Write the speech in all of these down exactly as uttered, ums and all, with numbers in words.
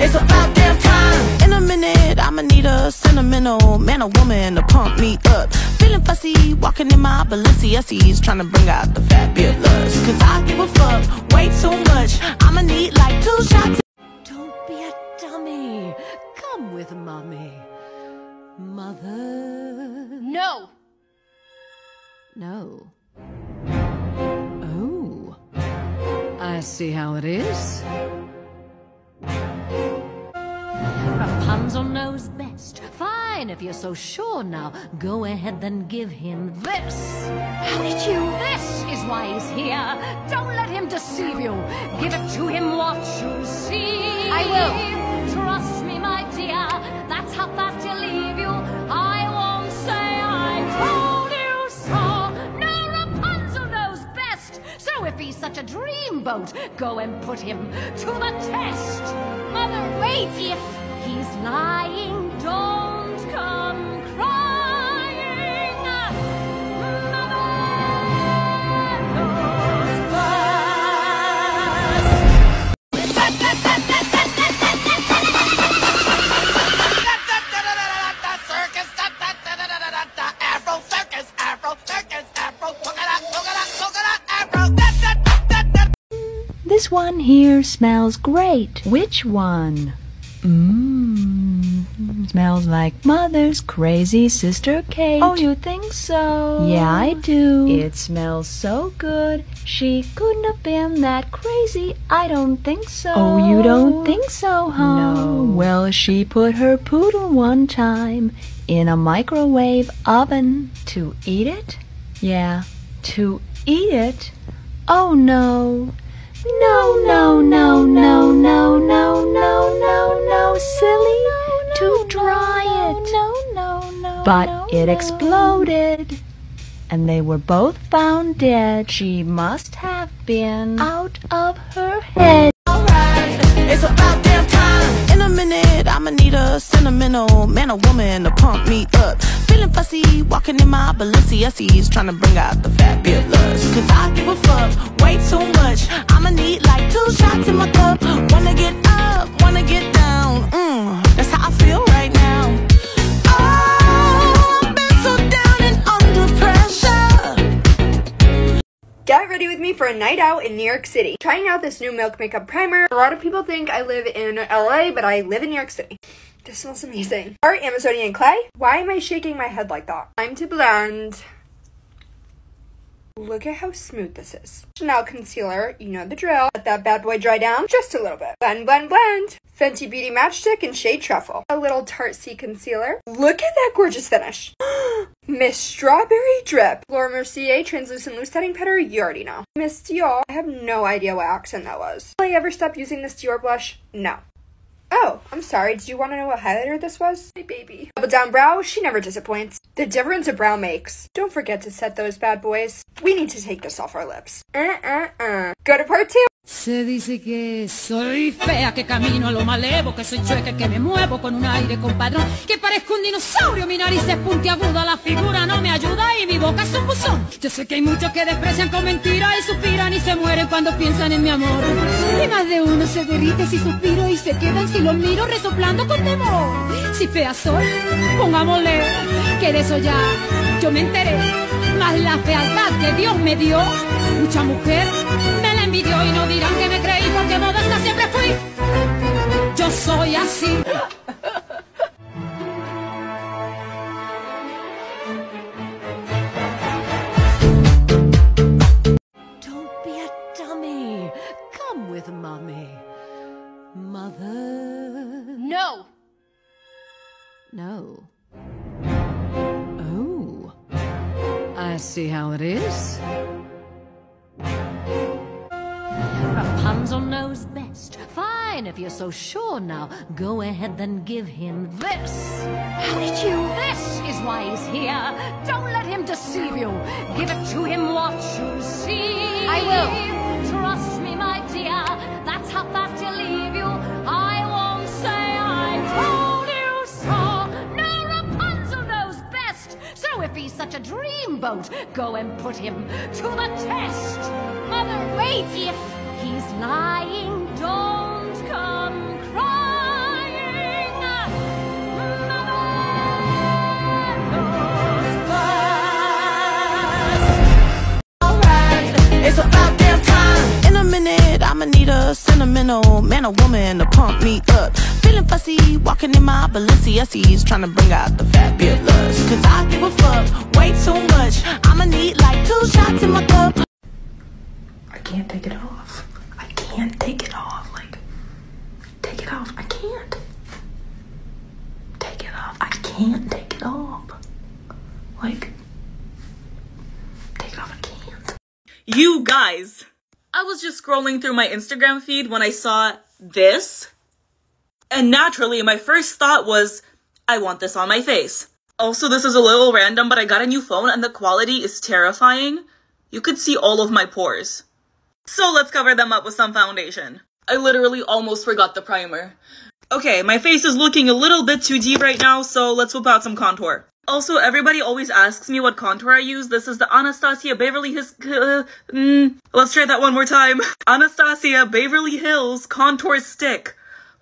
It's about damn time. In a minute, I'ma need a sentimental man or woman to pump me up. Feeling fussy, walking in my Balenciennes, trying to bring out the fabulous. Cause I give a fuck way too much. I'ma need like two shots. Don't be a dummy. Come with mommy. Mother. No. No. Oh. I see how it is. Rapunzel knows best. Fine, if you're so sure now, go ahead then give him this. How did you? This is why he's here. Don't let him deceive you. Give it to him, watch you see. I will. Trust me, my dear. That's how fast he'll leave you. I won't say I told you so. No, Rapunzel knows best. So if he's such a dreamboat, go and put him to the test. Mother, wait. If he's lying, don't come crying. Mother knows Afro circus, Afro circus, Afro This one here smells great. Which one? Mmm, smells like Mother's crazy sister Kate. Oh, you think so? Yeah, I do. It smells so good. She couldn't have been that crazy. I don't think so. Oh, you don't think so, huh? No. Well, she put her poodle one time in a microwave oven. To eat it? Yeah, to eat it? Oh, no. No, no, no, no, no, no, no, no, no, silly, to dry it. No, no, no, but it exploded, and they were both found dead. She must have been out of her head. Alright, it's about damn time. In a minute, I'ma need a sentimental man or woman to pump me up. Feeling fussy, walking in my Balenciennes, trying to bring out the fabulous. Cause I give a fuck way too much. I'ma need like two shots in my cup. Wanna get up, wanna get down. Mmm, that's how I feel right now. Oh, I've been so down and under pressure. Get ready with me for a night out in New York City. Trying out this new Milk Makeup Primer. A lot of people think I live in L A, but I live in New York City. This smells amazing. Art Amazonian clay. Why am I shaking my head like that? Time to blend. Look at how smooth this is. Chanel concealer, you know the drill. Let that bad boy dry down just a little bit. Blend, blend, blend. Fenty Beauty Matchstick in shade Truffle. A little Tarte C concealer. Look at that gorgeous finish. Miss Strawberry Drip. Laura Mercier Translucent Loose Setting Powder, you already know. Miss Dior. I have no idea what accent that was. Will I ever stop using this Dior blush? No. Oh, I'm sorry. Did you want to know what highlighter this was? My baby. Double Down Brow, she never disappoints. The difference a brow makes. Don't forget to set those bad boys. We need to take this off our lips. Uh-uh-uh. Go to part two. Se dice que soy fea, que camino a lo malevo, que soy chueca, que me muevo con un aire compadrón, que parezco un dinosaurio, mi nariz es puntiaguda, la figura no me ayuda y mi boca es un buzón. Yo sé que hay muchos que desprecian con mentiras y suspiran y se mueren cuando piensan en mi amor. Y más de uno se derrite si suspiro y se quedan si los miro resoplando con temor. Si fea soy, pongámosle que de eso ya yo me enteré. Más la fealdad que Dios me dio, mucha mujer me la envidió y no dirán que me creí porque modesta siempre fui. Yo soy así. Don't be a dummy. Come with mommy. Mother. No. No. Oh. I see how it is. Rapunzel knows best. Fine, if you're so sure now, go ahead then give him this. How did you? This is why he's here. Don't let him deceive you. Give it to him, watch you see. I will. Trust me, my dear. That's how fast he'll leave you. I won't say I told you so. No, Rapunzel knows best. So if he's such a dreamboat, go and put him to the test. Mother, wait. If he's lying, don't come crying. sentimental, man or woman to pump me up. Feeling fussy, walking in my Balenciennes, trying to bring out the fabulous. Cause I give a fuck way too much. I'ma need like two shots in my cup. I can't take it off. I can't take it off. Like, take it off. I can't. Take it off. I can't take it off. Like, take it off. I can't. You guys, I was just scrolling through my Instagram feed when I saw this. And naturally, my first thought was, I want this on my face. Also, this is a little random, but I got a new phone and the quality is terrifying. You could see all of my pores. So let's cover them up with some foundation. I literally almost forgot the primer. Okay, my face is looking a little bit too deep right now, so let's whip out some contour. Also, everybody always asks me what contour I use. This is the Anastasia Beverly Hills... Uh, mm, let's try that one more time. Anastasia Beverly Hills Contour Stick.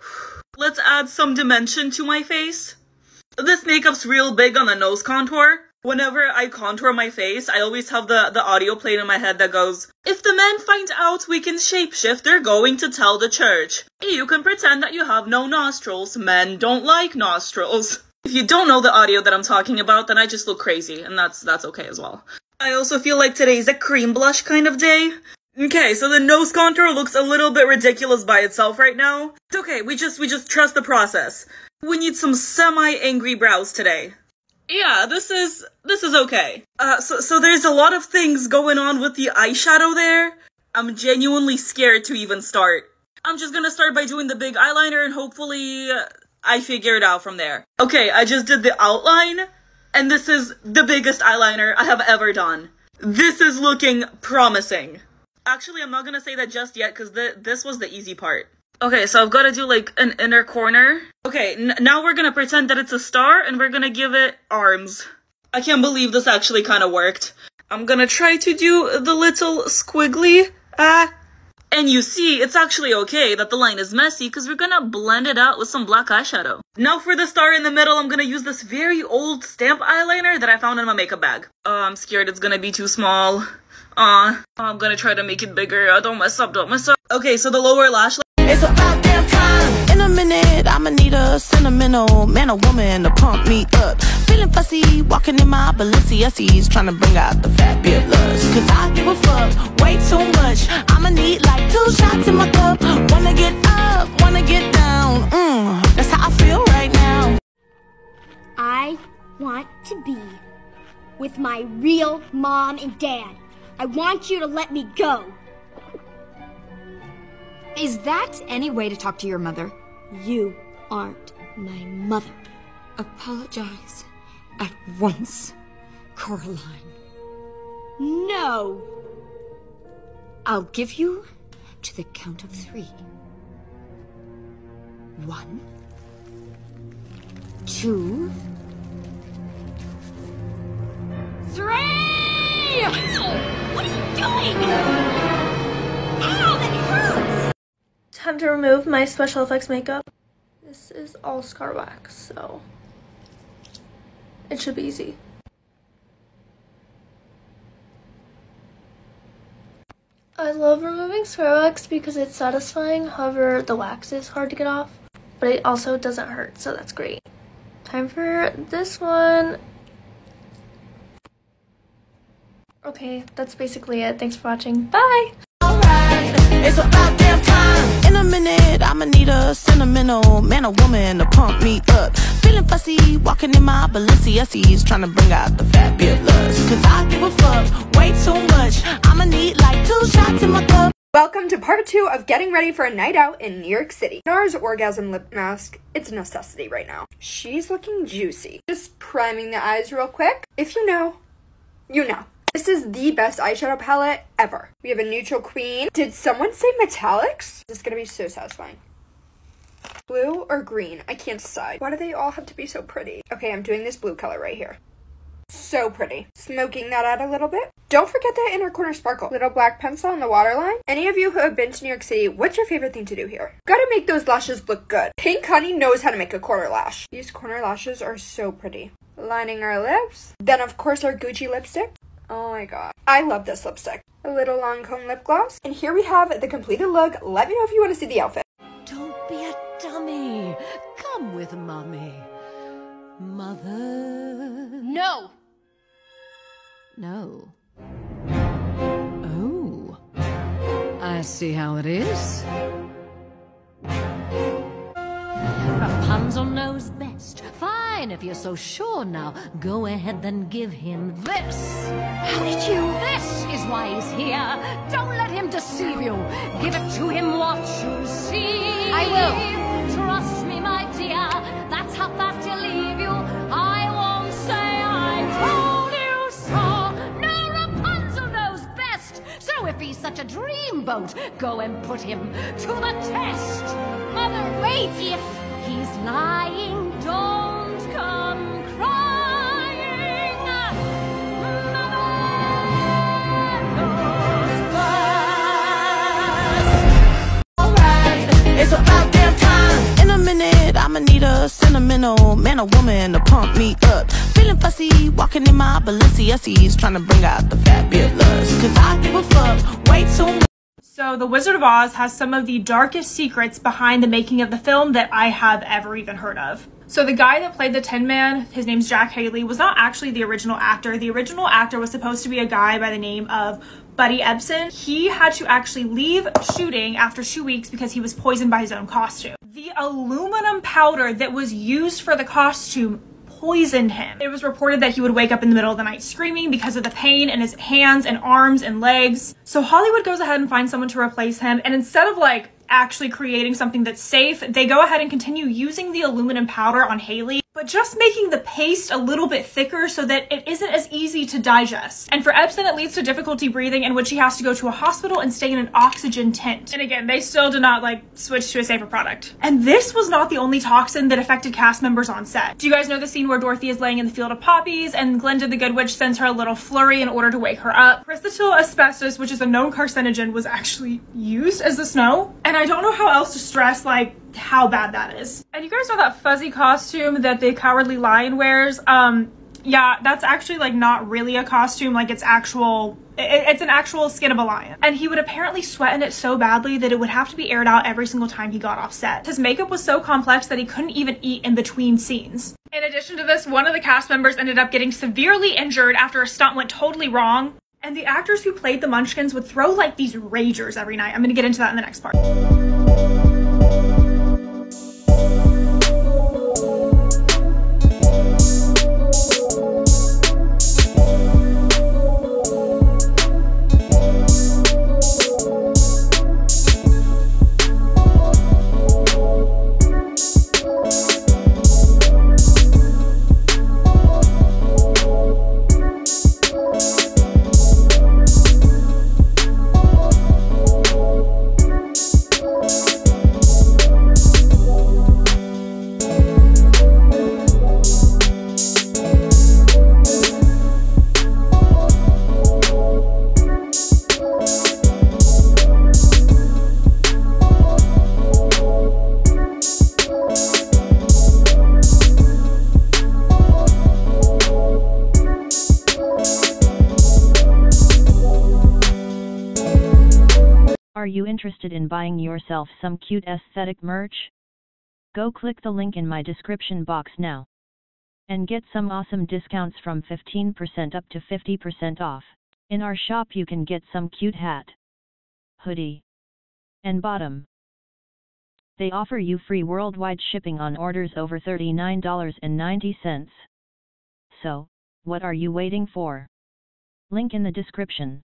Let's add some dimension to my face. This makeup's real big on the nose contour. Whenever I contour my face, I always have the, the audio played in my head that goes, if the men find out we can shapeshift, they're going to tell the church. You can pretend that you have no nostrils. Men don't like nostrils. If you don't know the audio that I'm talking about, then I just look crazy, and that's that's okay as well. I also feel like today's a cream blush kind of day. Okay, so the nose contour looks a little bit ridiculous by itself right now. It's okay, we just we just trust the process. We need some semi-angry brows today. Yeah, this is this is okay. Uh, so so there's a lot of things going on with the eyeshadow there. I'm genuinely scared to even start. I'm just gonna start by doing the big eyeliner and hopefully uh, I figure it out from there. Okay, I just did the outline, and this is the biggest eyeliner I have ever done. This is looking promising. Actually, I'm not gonna say that just yet, because this was the easy part. Okay, so I've got to do, like, an inner corner. Okay, n now we're gonna pretend that it's a star, and we're gonna give it arms. I can't believe this actually kind of worked. I'm gonna try to do the little squiggly, ah. And you see, it's actually okay that the line is messy because we're gonna blend it out with some black eyeshadow. Now for the star in the middle, I'm gonna use this very old stamp eyeliner that I found in my makeup bag. Oh, I'm scared it's gonna be too small. Aw, uh, I'm gonna try to make it bigger. Uh, don't mess up, don't mess up. Okay, so the lower lash line. It's about damn time. In a minute, I'ma need a sentimental man or woman to pump me up. Feeling fussy, walking in my Balenciennes, trying to bring out the fabulous. Cause I give a fuck way too much. I'ma need like two shots in my cup. Wanna get up, wanna get down. Mmm, that's how I feel right now. I want to be with my real mom and dad. I want you to let me go. Is that any way to talk to your mother? You aren't my mother. Apologize at once, Coraline. No. I'll give you to the count of three. One, two, three! Ow! What are you doing? Ow, that hurts! Time to remove my special effects makeup. This is all scar wax, so it should be easy. I love removing scar wax because it's satisfying, however the wax is hard to get off, but it also doesn't hurt, so that's great. Time for this one. Okay, that's basically it. Thanks for watching. Bye! Alright, it's about damn time. In a minute, I'ma need a sentimental man or woman to pump me up. Feeling fussy, walking in my Balenciennes, trying to bring out the fabulous. Cause I give a fuck way too much. I'ma need like two shots in my cup. Welcome to part two of getting ready for a night out in New York City. NARS Orgasm Lip Mask, it's a necessity right now. She's looking juicy. Just priming the eyes real quick. If you know, you know. This is the best eyeshadow palette ever. We have a neutral queen. Did someone say metallics? This is gonna be so satisfying. Blue or green? I can't decide. Why do they all have to be so pretty? Okay, I'm doing this blue color right here. So pretty. Smoking that out a little bit. Don't forget that inner corner sparkle. Little black pencil on the waterline. Any of you who have been to New York City, what's your favorite thing to do here? Gotta make those lashes look good. Pink Honey knows how to make a corner lash. These corner lashes are so pretty. Lining our lips. Then of course our Gucci lipstick. Oh my god. I love this lipstick. A little Lancome lip gloss. And here we have the completed look. Let me know if you want to see the outfit. No! No. Oh. I see how it is. Rapunzel knows best. Fine, if you're so sure now. Go ahead, then give him this. How did you? This is why he's here. Don't let him deceive you. Give it to him, watch you see. I will. Trust me, my dear. That's how fast he'll leave you. I won't say I told you so. No, Rapunzel knows best. So if he's such a dreamboat, go and put him to the test. Mother, wait! If he's lying, don't come crying. Mother knows best. Alright, it's about damn time. In a minute, I'ma need a sentimental man or woman to pump me up. Feeling fussy, walking in my Balenciennes, trying to bring out the fabulous. Cause I give a fuck way too much. So The Wizard of Oz has some of the darkest secrets behind the making of the film that I have ever even heard of. So the guy that played the Tin Man, his name's Jack Haley, was not actually the original actor. The original actor was supposed to be a guy by the name of Buddy Ebsen. He had to actually leave shooting after two weeks because he was poisoned by his own costume. The aluminum powder that was used for the costume poisoned him. It was reported that he would wake up in the middle of the night screaming because of the pain in his hands and arms and legs. So Hollywood goes ahead and finds someone to replace him, and instead of like actually creating something that's safe, they go ahead and continue using the aluminum powder on Haley, but just making the paste a little bit thicker so that it isn't as easy to digest. And for Ebsen, it leads to difficulty breathing, in which he has to go to a hospital and stay in an oxygen tent. And again, they still did not like switch to a safer product. And this was not the only toxin that affected cast members on set. Do you guys know the scene where Dorothy is laying in the field of poppies and Glinda the Good Witch sends her a little flurry in order to wake her up? Chrysotile asbestos, which is a known carcinogen, was actually used as the snow. And I don't know how else to stress like how bad that is. And you guys know that fuzzy costume that the Cowardly Lion wears? Um, yeah, that's actually like not really a costume, like it's actual, it, it's an actual skin of a lion. And he would apparently sweat in it so badly that it would have to be aired out every single time he got off set. His makeup was so complex that he couldn't even eat in between scenes. In addition to this, one of the cast members ended up getting severely injured after a stunt went totally wrong. And the actors who played the Munchkins would throw like these ragers every night. I'm gonna get into that in the next part. Are you interested in buying yourself some cute aesthetic merch? Go click the link in my description box now and get some awesome discounts from fifteen percent up to fifty percent off. In our shop you can get some cute hat, hoodie, and bottom. They offer you free worldwide shipping on orders over thirty-nine ninety. So, what are you waiting for? Link in the description.